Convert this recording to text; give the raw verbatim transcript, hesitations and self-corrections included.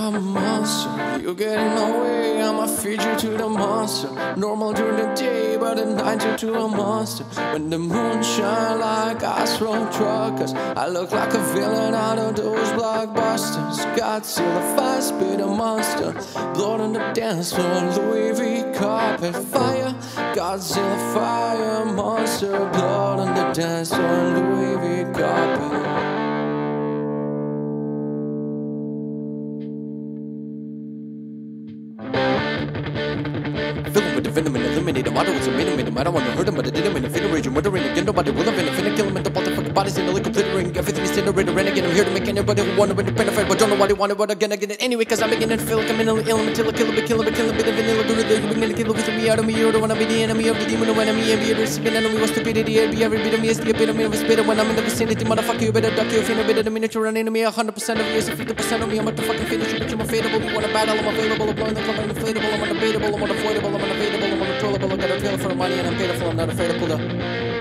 I'm a monster, you get in my way, I'ma feed you to the monster. Normal during the day, but at night you're to a monster. When the moon shine like ice road truckers, I look like a villain out of those blockbusters. Godzilla, fast-speed a monster, blood on the dance floor, Louis V carpet fire. Godzilla, fire monster, blood on the dance floor, Louis V carpet. Fill him with the venom and eliminate him. I don't want to minimum him. I don't want to hurt him, but I did him in a figure rage. Murdering again, nobody will have been a finna kill him. And the motherfucking bodies in the liquid glittering. Everything is incinerated, renegade. I'm here to make anybody who wanted to benefit, but don't know why they wanted, but I'm gonna get it anyway. Cause I'm beginning to feel like I'm mentally ill until I kill him, kill him, kill him, bit of vanilla. Go to the you're gonna kill me out of me. You don't wanna be the enemy of the demon, the enemy, and be a receiving enemy. What's stupidity? Be every bit of me is the epitome of a spitter. When I'm in the vicinity, motherfucker, you better duck your fin a bit of the miniature running to me. one hundred percent of you is fifty percent of me. I'm at the fucking finish, bitch. I'm available. You want a battle? I'm available. I'm blowing the cover, I'm inflatable. I'm undebatable. I'm unavoidable. I'm unavailable. I'm uncontrollable. I got a tail for the money and I'm paid for. I'm not afraid to pull up.